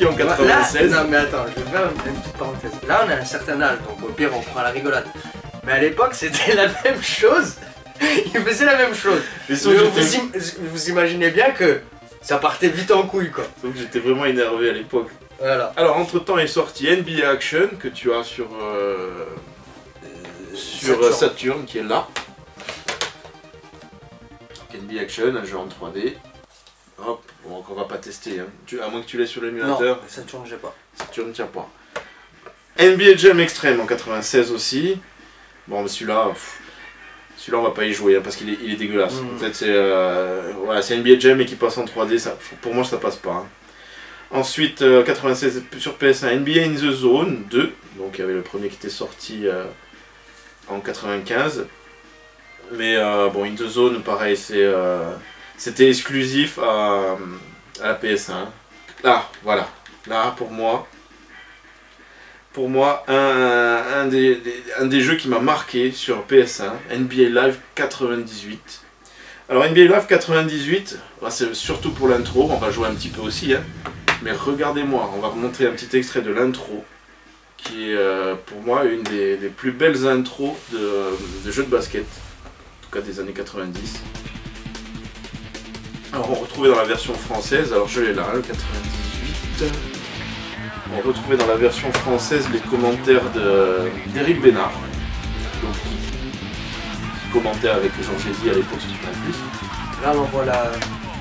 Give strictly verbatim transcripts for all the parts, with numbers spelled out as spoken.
sorti en quatre-vingt-seize. Là, non mais attends, je vais faire une, une petite parenthèse. Là on a un certain âge, donc au pire on prend la rigolade. Mais à l'époque c'était la même chose. Il faisait la même chose. Mais Mais vous, im vous imaginez bien que ça partait vite en couille quoi. Donc j'étais vraiment énervé à l'époque. Voilà. Alors entre temps est sorti N B A Action que tu as sur, euh, sur Saturn. Saturn qui est là. N B A Action, un jeu en trois D. Hop, bon, on va pas tester, hein. Tu, à moins que tu l'aies sur l'émulateur. Non, Saturn j'ai pas. Saturn ne tient pas. N B A Jam Extreme en quatre-vingt-seize aussi. Bon, mais celui-là, celui-là on va pas y jouer hein, parce qu'il est, il est dégueulasse. Mmh. En fait, c'est euh, voilà, c'est N B A Jam et qui passe en trois D. Ça, pour moi, ça passe pas. Hein. Ensuite, euh, quatre-vingt-seize sur P S un, N B A In The Zone deux. Donc, il y avait le premier qui était sorti euh, en quatre-vingt-quinze. Mais euh, bon, In The Zone, pareil, c'est euh, c'était exclusif à, à la P S un. Là, voilà. Là, pour moi, pour moi, un, un, des, des, un des jeux qui m'a marqué sur P S un, N B A Live quatre-vingt-dix-huit. Alors N B A Live quatre-vingt-dix-huit, c'est surtout pour l'intro, on va jouer un petit peu aussi, hein. Mais regardez-moi, on va remontrer un petit extrait de l'intro, qui est euh, pour moi une des, des plus belles intros de, de jeux de basket, en tout cas des années quatre-vingt-dix. Alors on retrouvait dans la version française, alors je l'ai là, le quatre-vingt-dix-huit. On retrouvait dans la version française les commentaires d'Éric Bénard, donc, qui, qui commentait avec Georges Eddy à l'époque sur Super Plus. Là on voit la...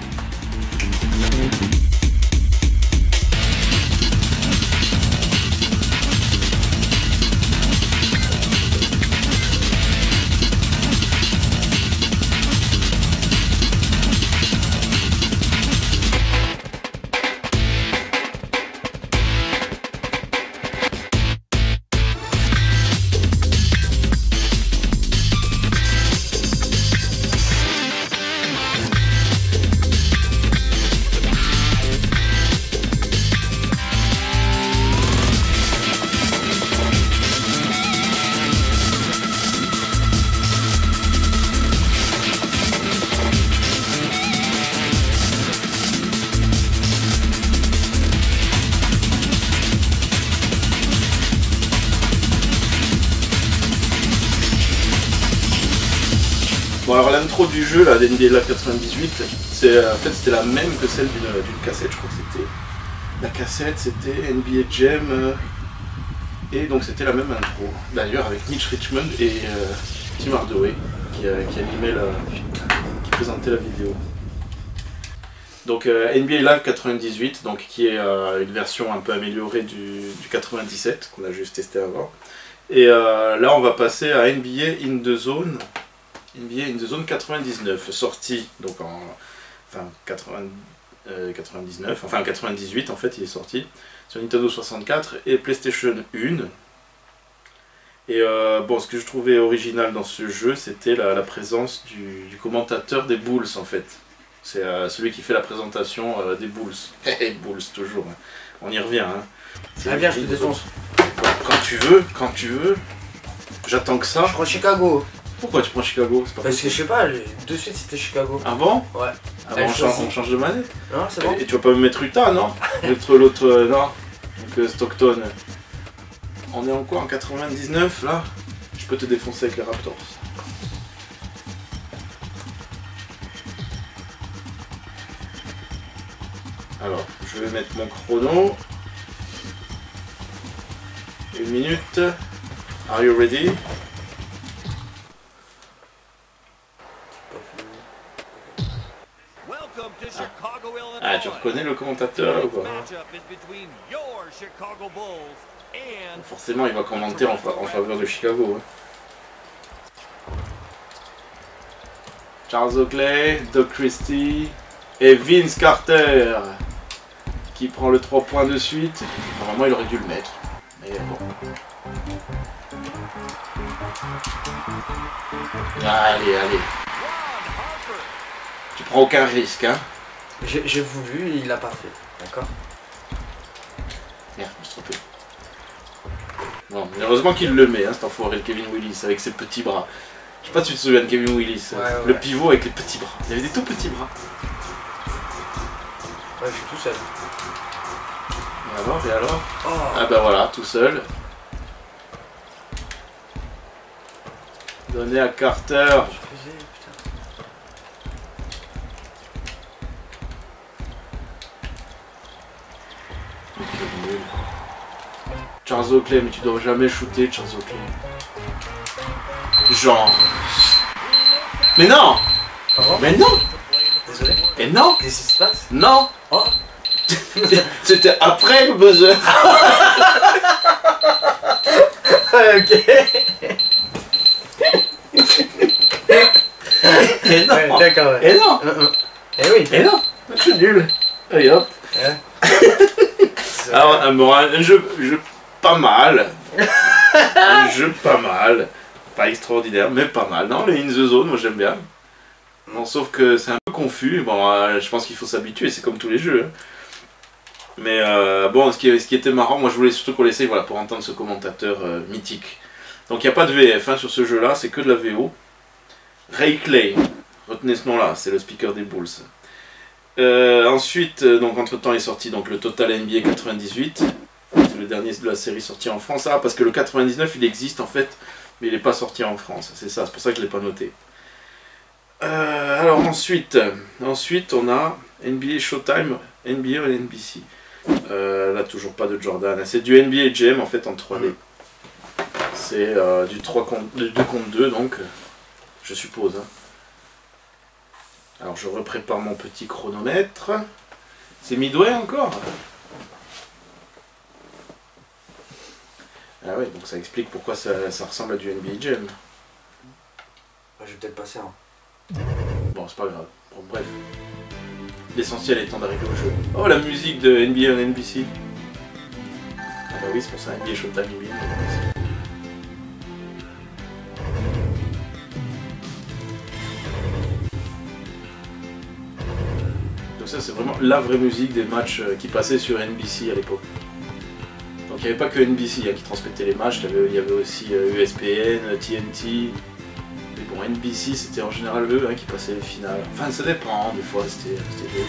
Bon alors l'intro du jeu là, d'N B A Live quatre-vingt-dix-huit, c'est en fait c'était la même que celle d'une cassette, je crois que c'était. La cassette c'était N B A Jam euh, et donc c'était la même intro. D'ailleurs avec Mitch Richmond et euh, Tim Hardaway qui, euh, qui animait la. qui présentait la vidéo. Donc euh, N B A Live quatre-vingt-dix-huit, donc qui est euh, une version un peu améliorée du, du quatre-vingt-dix-sept qu'on a juste testé avant. Et euh, là on va passer à N B A In The Zone. N B A In The Zone quatre-vingt-dix-neuf, sorti donc en enfin, quatre-vingts, euh, quatre-vingt-dix-neuf, enfin quatre-vingt-dix-huit en fait il est sorti sur Nintendo soixante-quatre et PlayStation un. Et euh, bon, ce que je trouvais original dans ce jeu, c'était la, la présence du, du commentateur des Bulls en fait. C'est euh, celui qui fait la présentation euh, des Bulls. Hey, Bulls toujours, hein. On y revient. Hein. Ah viens, je te défonce. Quand tu veux, quand tu veux. J'attends que ça. Je prends Chicago. Pourquoi tu prends Chicago? Pas Parce que je sais pas, de suite c'était Chicago. Ah bon? Ouais. Ah bon, on, change, on change de manette? Non, c'est bon. Et, et tu vas pas me mettre Utah, non? Mettre l'autre, euh, non? Donc euh, Stockton. On est en quoi? En quatre-vingt-dix-neuf là? Je peux te défoncer avec les Raptors. Alors, je vais mettre mon chrono. Une minute. Are you ready? Ah, tu reconnais le commentateur là ou pas? Forcément, il va commenter en, fa en faveur de Chicago. Hein. Charles Oakley, Doug Christie et Vince Carter qui prend le trois points de suite. Normalement, il aurait dû le mettre. Mais bon. Allez, allez. Tu prends aucun risque, hein? J'ai voulu, il l'a pas fait, d'accord? Merde, je me suis trompé. Bon, heureusement qu'il le met, hein, cet enfoiré de Kevin Willis, avec ses petits bras. Je sais pas si tu te souviens de Kevin Willis, ouais, ouais, le ouais. pivot avec les petits bras. Il avait des tout petits bras. Ouais, je suis tout seul. Alors, et alors? Oh. Ah bah voilà, tout seul. Donné à Carter. Je faisais, putain. Charles Oakley, mais tu dois jamais shooter Charles Oakley. Genre. Mais non! Pardon? Mais non! Désolé. Et non! Qu'est-ce qui se passe? Non! Oh! C'était après le buzzer! Ok! Et non! Ouais, d'accord, ouais. Et non! Euh, euh. Eh oui! Et non! Je suis nul! Allez hop! Ouais. Alors, un, bon, un jeu, jeu pas mal. Un jeu pas mal. Pas extraordinaire, mais pas mal. Non, le In The Zone, moi j'aime bien. Bon, sauf que c'est un peu confus. Bon, euh, je pense qu'il faut s'habituer, c'est comme tous les jeux. Hein. Mais euh, bon, ce qui, ce qui était marrant, moi je voulais surtout qu'on l'essaye voilà, pour entendre ce commentateur euh, mythique. Donc il n'y a pas de V F hein, sur ce jeu-là, c'est que de la V O. Ray Clay, retenez ce nom-là, c'est le speaker des Bulls. Euh, ensuite, donc entre temps est sorti donc, le Total N B A quatre-vingt-dix-huit. C'est le dernier de la série sorti en France. Ah, parce que le quatre-vingt-dix-neuf il existe en fait, mais il n'est pas sorti en France. C'est ça, c'est pour ça que je ne l'ai pas noté. Euh, alors ensuite, ensuite, on a N B A Showtime, N B A et N B C. Euh, là, toujours pas de Jordan. C'est du N B A Jam en fait en trois D. C'est euh, du trois contre deux contre deux, donc je suppose. Hein. Alors je reprépare mon petit chronomètre. C'est Midway encore? Ah ouais, donc ça explique pourquoi ça, ça ressemble à du N B A Jam. Je vais peut-être passer. Hein. Bon, c'est pas grave. Bon, bref. L'essentiel étant d'arriver au jeu. Oh, la musique de N B A et N B C. Ah bah oui, c'est pour ça, N B A Showtime, N B A. Donc ça, c'est vraiment la vraie musique des matchs qui passaient sur N B C à l'époque. Donc il n'y avait pas que N B C hein, qui transmettait les matchs, il y avait aussi euh, E S P N, T N T. Mais bon, N B C c'était en général eux hein, qui passaient les finales. Enfin ça dépend, hein, des fois c'était eux.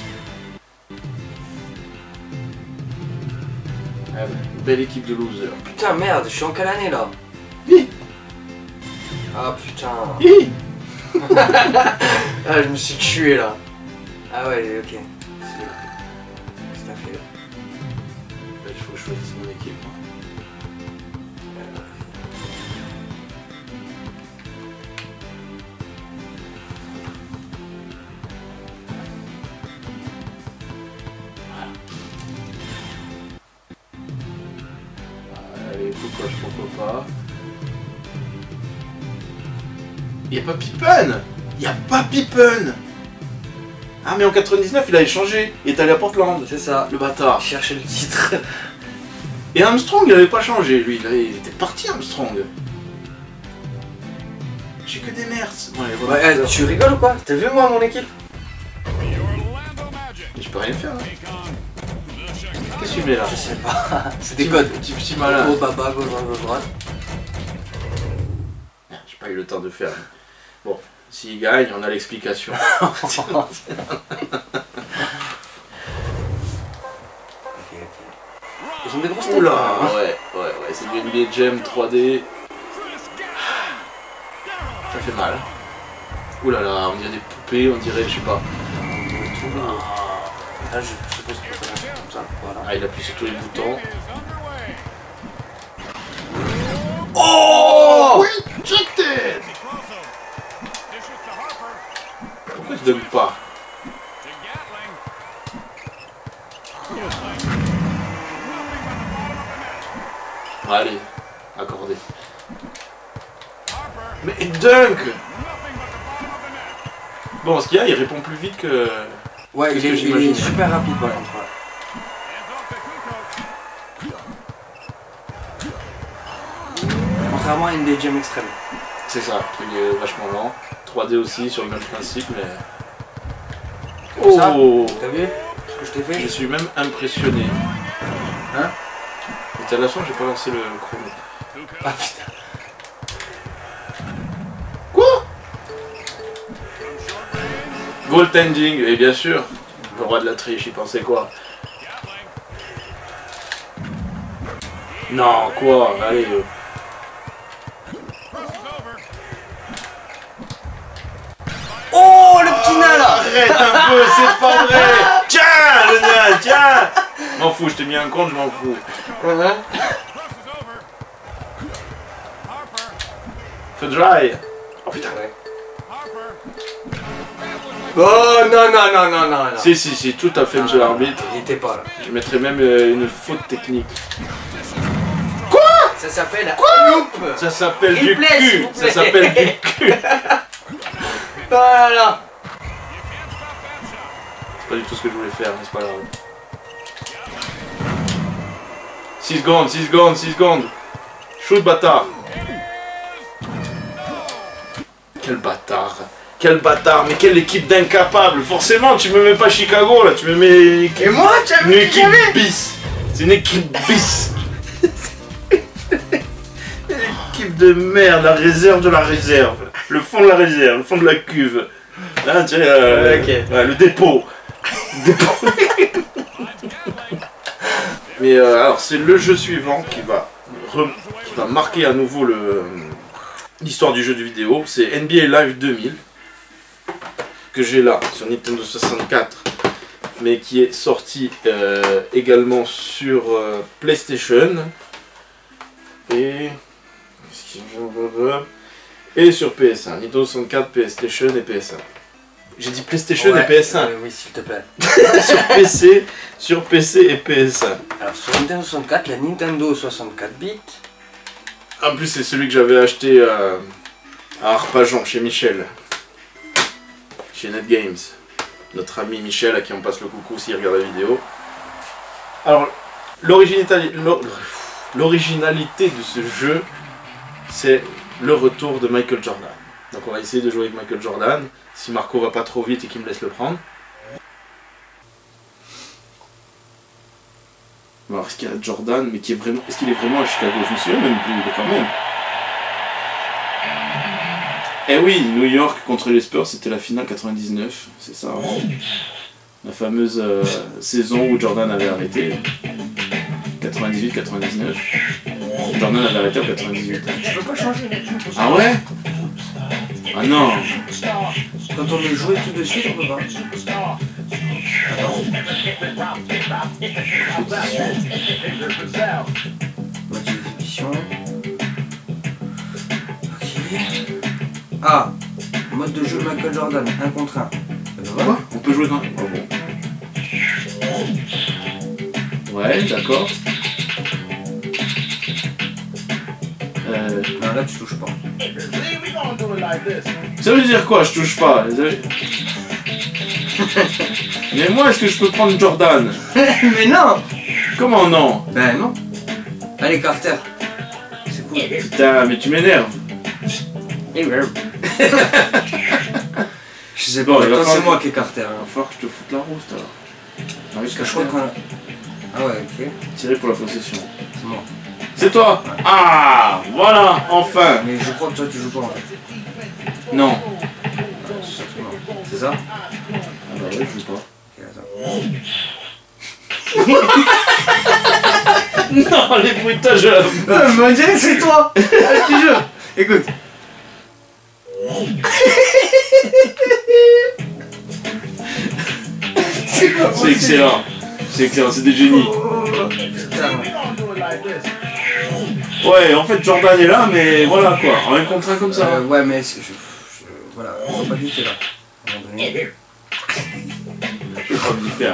Ah ouais, une belle équipe de losers. Putain, merde, je suis en quelle année là? Hi. Ah putain. Hi. Ah, je me suis tué là. Ah ouais, ok. Qu'est-ce que t'as fait là? Il faut que je choisisse mon équipe. Moi. Allez, pourquoi je pourquoi pas. Il n'y a pas Pippen. Il n'y a pas Pippen. Ah mais en quatre-vingt-dix-neuf il avait changé. Il est allé à Portland. C'est ça. Le bâtard. Chercher le titre. Et Armstrong il avait pas changé lui. Il était parti Armstrong. J'ai que des merdes. Ouais, voilà. Ouais, tu rigoles ou quoi? T'as vu moi mon équipe? Je peux rien faire là. Qu'est-ce que tu mets là? Je sais pas. C'est des codes. Petit petit malin. Haut, bas, bas, gauche, gauche, droite. J'ai pas eu le temps de faire. Bon, s'il gagne, on a l'explication. Ok, ok. Ils ont des grosses têtes. Oula, hein. ouais, ouais, ouais, c'est du N B A Jam trois D. Ça fait mal. Oula là, on dirait des poupées, on dirait, je sais pas. Là, je suppose qu'il faut faire comme ça. Voilà. Ah, il appuie sur tous les boutons. Oh! Rejected! Pourquoi tu donnes pas? Allez, accordé. Mais dunk! Bon, ce qu'il y a, il répond plus vite que... Ouais, il est, il est super rapide par contre. Contrairement à N B A Jam Extreme. C'est ça, il est vachement lent. trois D aussi sur le même principe, mais... Comme ça, Oh! t'as vu ce que je t'ai fait? Je suis même impressionné. Hein? Et t'as la chance, j'ai pas lancé le chrono. Ah putain. Quoi? Goaltending, et bien sûr, le roi de la triche, il pensait quoi? Non, quoi? Allez. Euh. Oh, le petit nain là! Arrête un peu, c'est pas vrai! Tiens, le nain, tiens! Je m'en fous, je t'ai mis un compte, je m'en fous. Uh-huh. Feu dry! Oh putain! Ouais. Oh non, non, non, non, non, non. Si, si, si, tout à fait, monsieur l'arbitre. Il était pas là. Je mettrais même euh, une faute technique. Ça s'appelle Quoi? Loop. Ça s'appelle Il du plaît, s'il cul! vous plaît. Ça s'appelle du cul! Voilà. C'est pas du tout ce que je voulais faire, mais c'est pas grave. six secondes, six secondes, six secondes! Shoot, bâtard! Quel bâtard! Quel bâtard! Mais quelle équipe d'incapables! Forcément, tu me mets pas Chicago là, tu me mets une équipe, Et moi, tu as une vu qui équipe j'avais? bis! C'est une équipe bis! Une équipe de merde, la réserve de la réserve! Le fond de la réserve, le fond de la cuve! Là, tu sais, euh, Ok. ouais, le dépôt! Dépôt. Mais euh, alors, c'est le jeu suivant qui va, re- qui va marquer à nouveau le. L'histoire du jeu de vidéo, c'est N B A Live deux mille, que j'ai là sur Nintendo soixante-quatre, mais qui est sorti euh, également sur euh, PlayStation et et sur P S un. Nintendo soixante-quatre, PlayStation et P S un. J'ai dit PlayStation Ouais, et P S un. euh, oui, s'il te plaît. Sur P C, sur P C et P S un. Alors, sur Nintendo soixante-quatre, la Nintendo soixante-quatre bits. En plus, c'est celui que j'avais acheté euh, à Arpajon, chez Michel. Chez NetGames. Notre ami Michel, à qui on passe le coucou s'il regarde la vidéo. Alors, l'originalité l'originalité de ce jeu, c'est le retour de Michael Jordan. Donc on va essayer de jouer avec Michael Jordan, si Marco va pas trop vite et qu'il me laisse le prendre. Alors, est-ce qu'il y a Jordan, mais qui est vraiment. Est-ce qu'il est vraiment à Chicago? Je me souviens même plus, il est quand même. Eh oui, New York contre les Spurs, c'était la finale quatre-vingt-dix-neuf, c'est ça. Hein, la fameuse euh, saison où Jordan avait arrêté. quatre-vingt-dix-huit quatre-vingt-dix-neuf. Jordan avait arrêté en quatre-vingt-dix-huit. Je peux pas changer. Ah ouais? Ah non. Quand on veut jouer tout de suite, on peut pas. Mode d'exécution. Ok. Ah, mode de jeu Michael Jordan, un contre un. Eh ben voilà. Quoi? On peut jouer dans. Oh bon. Ouais, d'accord. Euh... Non, là tu touches pas. Ça veut dire quoi, je touche pas? Mais moi, est-ce que je peux prendre Jordan? Mais non. Comment non? Ben non. Allez, Carter. C'est cool. Putain, mais tu m'énerves. Et ouais. Je sais Bon, pas, il va attends, falloir- c'est moi qui ai Carter. Il Hein. va falloir que je te foute la rousse alors. Parce que je crois qu'on a... Ah ouais, ok. Tirer pour la possession. C'est moi. C'est toi? Ah, voilà, enfin. Mais je crois que toi tu joues pas en fait. Non. C'est ça? Ah bah ouais, je joue pas. Ok, attends. Non, les bruitages. Euh, me dirait que c'est toi. Je te jure. Écoute. C'est pas C'est possible. excellent. C'est excellent, c'est des génies. Oh, putain. Ouais, en fait, Jordan est là, mais voilà quoi. En un contre un comme ça. Euh, ouais, mais c'est- je, je- voilà, on va pas lutter là. À un moment donné. Je peux pas lui faire.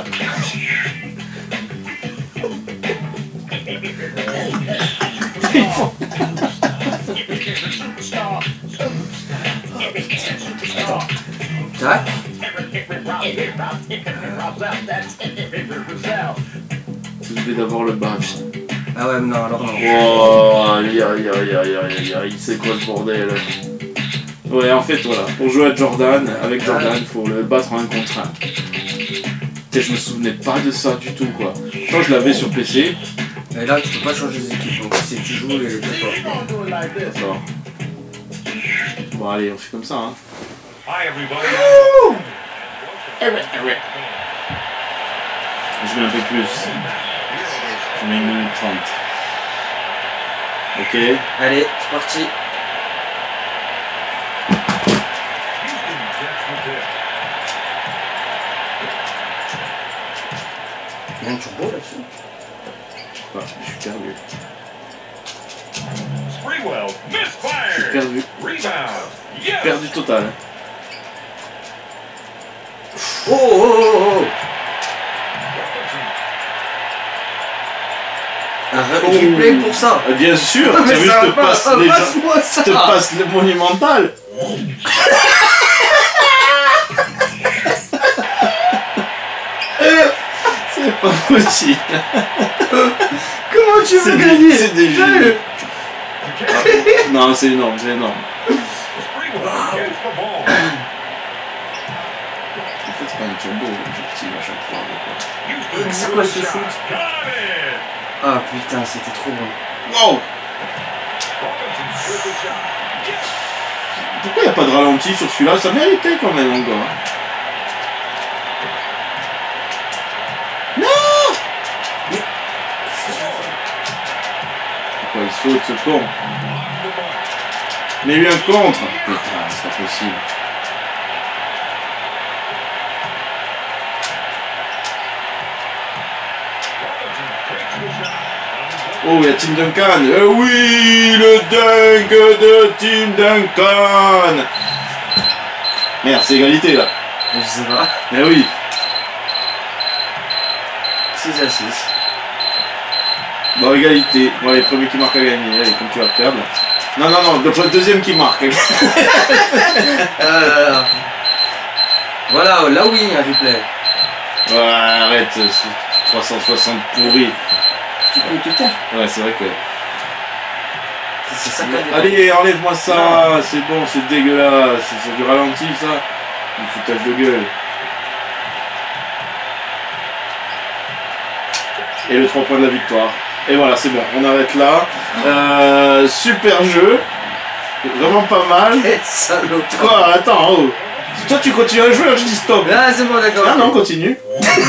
Tac. Je vais d'abord le battre. Ah ouais, non, alors non. Oh, aïe aïe aïe aïe aïe aïe, c'est quoi ce bordel? Ouais, en fait, voilà, pour jouer à Jordan, avec Jordan, il faut le battre en un contre un. Putain, je me souvenais pas de ça du tout, quoi. Quand je l'avais sur P C. Et là, tu peux pas changer les équipes, donc si tu joues, et t'es pas. D'accord. Bon, allez, on fait comme ça, hein. Hi everybody. Je mets un peu plus. Je mets une minute trente. Ok. Allez, c'est parti. Il y a un turbo là-dessus. Ah, je suis perdu. Sprewell, Je suis misfire. perdu. Rebound. Yes. Perdu total. Oh, oh, oh, oh. Un Oh. replay pour ça. Euh, Bien sûr, Mais tu as vu, ça je te va, passe ça les gens. passe-moi ça. Je te passe le monumental. C'est pas possible. Comment tu veux C'est des- gagner? c'est des Fais-le. génies. Non, c'est énorme, c'est énorme. Sprewell gets the ball. En fait, c'est pas un turbo, l'objectif à chaque fois. Houston C'est quoi with ce the shoot? shot. Got it. Ah putain, c'était trop bon. Wow. Robinson with the shot. Yes. Pourquoi il n'y a pas de ralenti sur celui-là? Ça méritait quand même encore. hein. Non. Pourquoi il saute ce con? Off the mark. Mais il y a eu un contre. Putain, c'est pas possible. Robinson takes the shot. Oh, il y a Tim Duncan. Eh oui, le dunk de Tim Duncan. Merde, c'est égalité là. Je sais pas. Eh oui. six à six. Bon, égalité. Bon, les premiers qui marquent à gagner. Allez, comme tu vas perdre. Non, non, non, le deuxième qui marque. Euh, voilà, là oui, un replay. Ouais, arrête, c'est trois cent soixante pourri. Tu peux te taire. Ouais, c'est vrai que... C'est ça qu'a Allez, enlève-moi ça, c'est bon, c'est dégueulasse, c'est c'est du ralenti ça. Du foutage de gueule. Et le trois points de la victoire. Et voilà, c'est bon, on arrête là. Euh, super jeu. Vraiment pas mal. Quel salaud. Quoi, attends, oh. Toi tu continues à jouer, je dis stop. Ah, c'est bon, d'accord. Ah non, continue.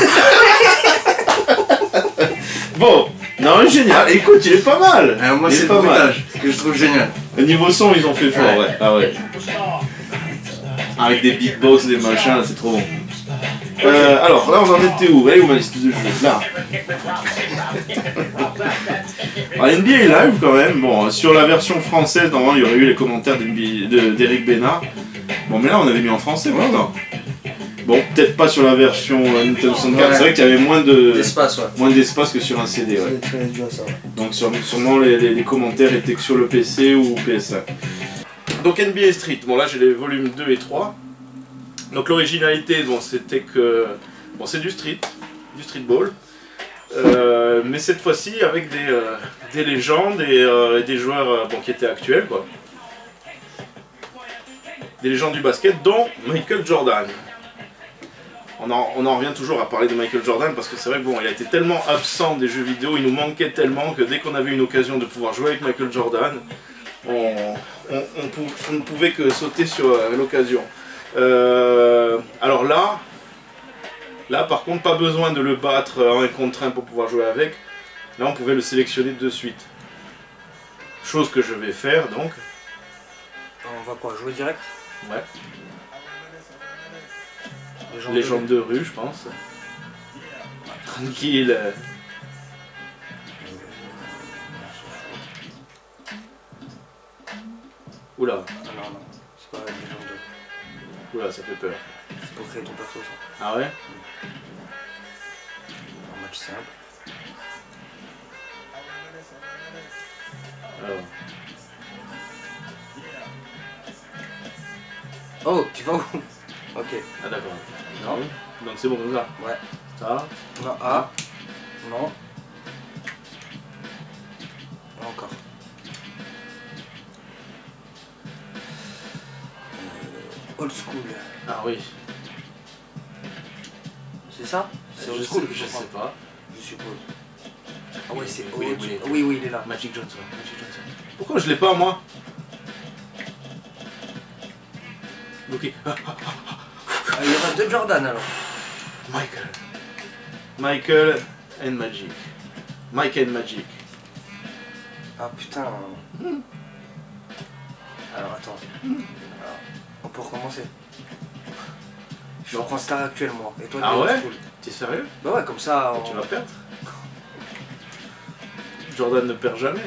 Bon, non, génial. Écoute, il est pas mal. Ah, moi, il est c'est le pas mal. bruitage que je trouve génial. Au niveau son, ils ont fait fort, ouais. Ah ouais. Avec des beatbox, des machins, c'est trop bon. Euh, alors, là, on en était où? Allez, où ma liste de jeux? Là. Alors, N B A Live, quand même. Bon, sur la version française, normalement, il y aurait eu les commentaires d'Eric Bénard. Bon, mais là, on avait mis en français, voilà, non? Bon, peut-être pas sur la version euh, Nintendo soixante-quatre. Ouais. C'est vrai qu'il y avait moins de L'espace, ouais. moins d'espace que sur un C D, ouais. C'est très dur, ça. Donc sur- sûrement les, les- les commentaires étaient que sur le P C ou P S un. Donc N B A Street, bon là j'ai les volumes deux et trois. Donc l'originalité, bon, c'était que... Bon, c'est du street, du streetball. Euh, mais cette fois-ci avec des, euh, des légendes et, euh, et des joueurs euh, bon, qui étaient actuels, quoi. Des légendes du basket, dont Michael Jordan. On en, on en revient toujours à parler de Michael Jordan parce que c'est vrai que bon, il a été tellement absent des jeux vidéo, il nous manquait tellement que dès qu'on avait une occasion de pouvoir jouer avec Michael Jordan, on, on, on, pou- on ne pouvait que sauter sur euh, l'occasion. Euh, alors là, là par contre, pas besoin de le battre en un contre un pour pouvoir jouer avec. Là, on pouvait le sélectionner de suite. Chose que je vais faire donc. On va quoi, jouer direct? Ouais. Légende Légende de rue, je pense. Tranquille. Oula, Ah non, non, c'est pas légende de... oula, ça fait peur. C'est pour créer ton perso, ça. Ah ouais? Un match simple. Alors. Oh, tu vas où? Ok. Ah d'accord. Non. Donc c'est bon comme ça. Ouais. Ça. Non, ah. Non. Non, encore. Euh, old school. Ah oui. C'est ça? C'est old Je school, sais, je sais pas. Je suppose. Ah ouais, c'est Oui, old oui. school. Oui, oui, il est là. Magic Johnson. Magic Johnson. Pourquoi je l'ai pas moi? Ok. Ah, Ah, il y aura deux Jordan alors. Michael. Michael and Magic. Mike and Magic. Ah putain. Mmh. Alors attends. Alors, on peut recommencer. Je reprends Star actuel moi. Et toi, Ah t'es ouais old school. T'es sérieux? Bah ouais, comme ça. On... Tu vas perdre. Jordan ne perd jamais.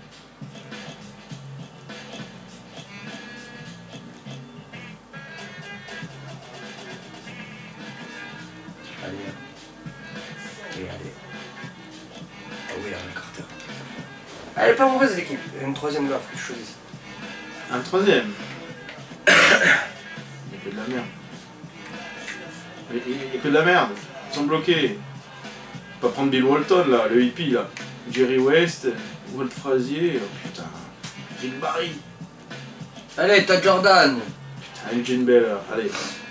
Allez. Allez, allez. Ah oui, Aaron Carter. Elle est pas mauvaise l'équipe. Il y a une troisième gaffe que je choisisse. Un troisième. Il y a que de la merde. Il y a que de la merde. Ils sont bloqués. Pas prendre Bill Walton là, le hippie là. Jerry West, Walt Frazier, oh putain. Rick Barry. Allez, t'as Jordan. Putain, Eugene Bell, allez.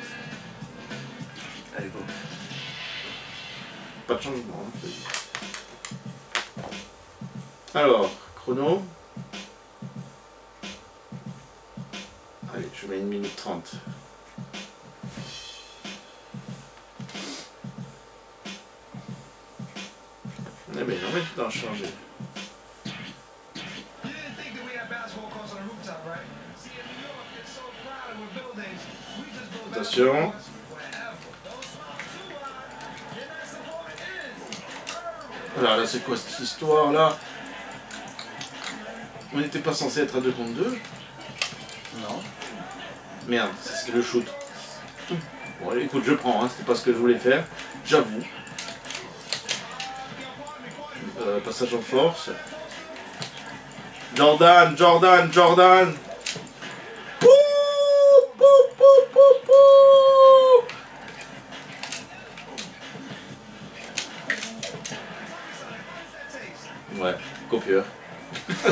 Allez, go. Pas de changement. Hein, alors, chrono. Allez, je mets une minute trente. Eh ben non, mais tu dois changer. Attention. Voilà, là c'est quoi cette histoire là? On n'était pas censé être à deux contre deux? Non. Merde, c'est le shoot. Bon allez, écoute, je prends, hein, c'était pas ce que je voulais faire, j'avoue. Euh, passage en force. Jordan, Jordan, Jordan. Pouh, pouh, pouh, pouh, pouh. Ouais, copieur. Pouh,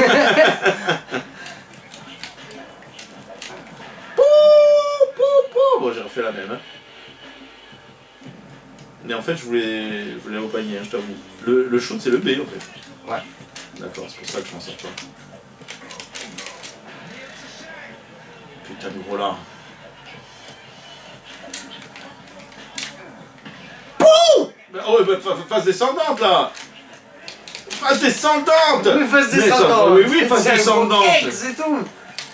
pouh, pouh. Bon, j'ai refait la même. Hein. Mais en fait, je voulais, je voulais au panier, hein, je t'avoue. Le, le shoot, c'est le B en fait. Ouais. D'accord, c'est pour ça que je m'en sors pas. Putain de gros lard. Pouh! Oh, ouais, bah, phase descendante là! Phase descendante! Oui, phase Mais ça- descendante! Oui, oui, phase C'est un descendante! gros cake, c'est tout!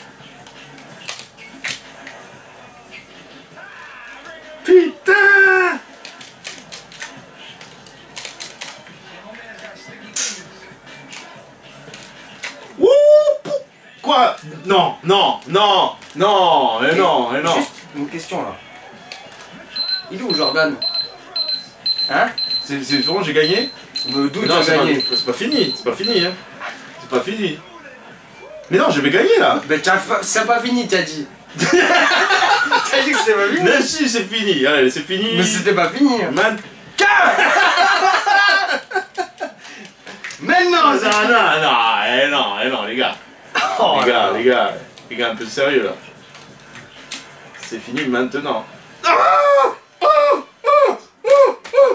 Putain! Wouh! Quoi? Non, non, non, non, mais non, mais non. Juste une question là. Il est où Jordan? Hein? C'est c'est bon, j'ai gagné? D'où Non, t'as c'est pas, gagné? c'est pas fini, c'est pas fini, hein. C'est pas fini. Mais non, je vais gagner là. Ben t'as fa- c'est pas fini, t'as dit. T'as dit que c'était pas fini? Mais si, c'est fini, allez, c'est fini. Mais c'était pas fini. Man... Mais non, Non, c'est non, non, non, eh non, eh non, les gars. Oh, les gars, là. les gars, les gars, un peu sérieux là. C'est fini maintenant. Ah ah ah ah ah.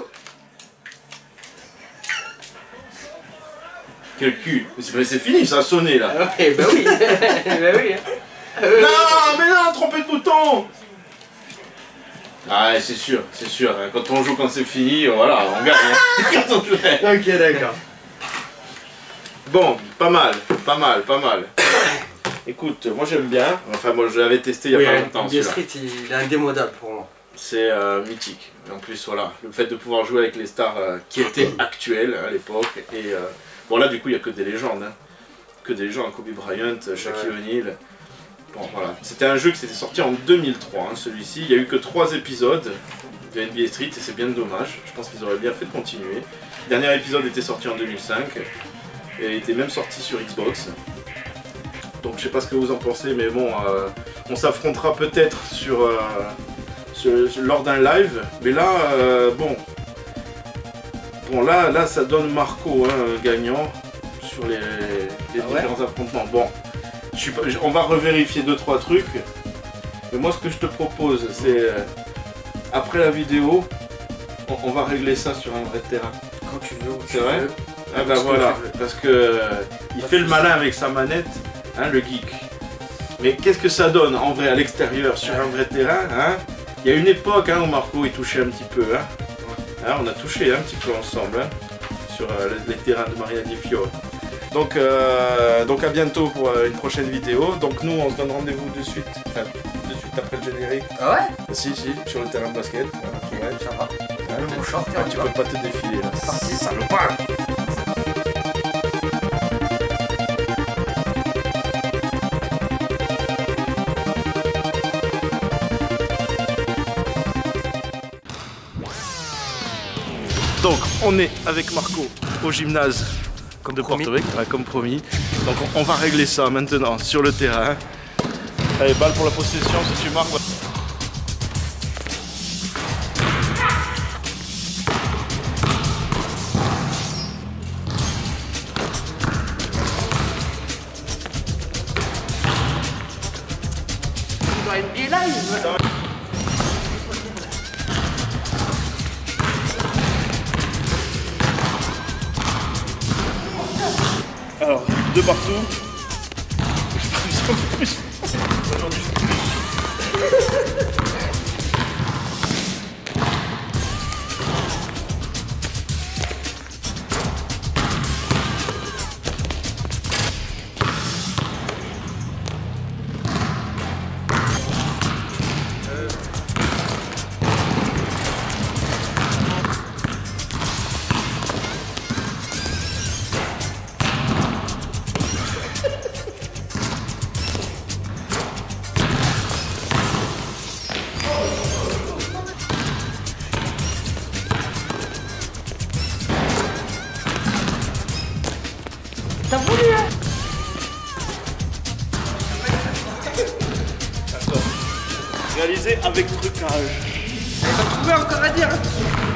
Quel cul. Mais c'est- mais c'est fini, ça a sonné là. Ah ouais, bah oui. Bah oui. Non, mais non, trompé de bouton. Ah, ouais, c'est sûr, c'est sûr. hein. Quand on joue quand c'est fini, voilà, on gagne. hein. Quand on joue- Ok, d'accord. Bon, pas mal, pas mal, pas mal. Écoute, moi j'aime bien. Enfin, moi je l'avais testé il y a Oui, pas longtemps. N B A celui-là. Street, il est indémodable pour moi. C'est euh, mythique. Et en plus, voilà, le fait de pouvoir jouer avec les stars euh, qui étaient actuelles à l'époque. Et euh, bon, là, du coup, il n'y a que des légendes. Hein. Que des légendes, Kobe Bryant, Shaquille Ouais. O'Neal. Bon, voilà. C'était un jeu qui s'était sorti en deux mille trois, hein, celui-ci. Il n'y a eu que trois épisodes de N B A Street et c'est bien dommage. Je pense qu'ils auraient bien fait de continuer. Le dernier épisode était sorti en deux mille cinq et il était même sorti sur Xbox. Donc je sais pas ce que vous en pensez, mais bon, euh, on s'affrontera peut-être sur, euh, sur- sur- lors d'un live. Mais là, euh, bon, bon là, là, ça donne Marco hein, gagnant sur les, les Ah ouais différents affrontements. Bon, je suis pas, je- on va revérifier deux trois trucs. Mais moi, ce que je te propose, c'est euh, après la vidéo, on, on va régler ça sur un vrai terrain. Quand tu veux, où tu C'est vrai veux. Ah bah Parce que voilà, tu veux. parce que euh, il fait le malin avec sa manette, hein, le geek. Mais qu'est-ce que ça donne en vrai à l'extérieur sur un vrai terrain, hein? Il y a une époque hein, où Marco il touchait un petit peu, hein. Hein, on a touché un petit peu ensemble hein, sur euh, les, les terrains de Marina di Fiore. Donc, euh, donc à bientôt pour euh, une prochaine vidéo. Donc nous on se donne rendez-vous de suite, enfin de suite après le générique. Ah ouais? Si si, sur le terrain de basket. Voilà, ouais. Ça va. Ah, Mon short, ah, tu peux pas te défiler là. C'est parti. Salopard. Donc on est avec Marco au gymnase Comme de promis. Porto Rico, ouais, comme promis. Donc on, on va régler ça maintenant sur le terrain. Allez, balle pour la possession si tu marques. Dans N B A Live. Alors, deux partout. T'as voulu, hein? Réalisé avec trucage. Elle va trouver encore à dire.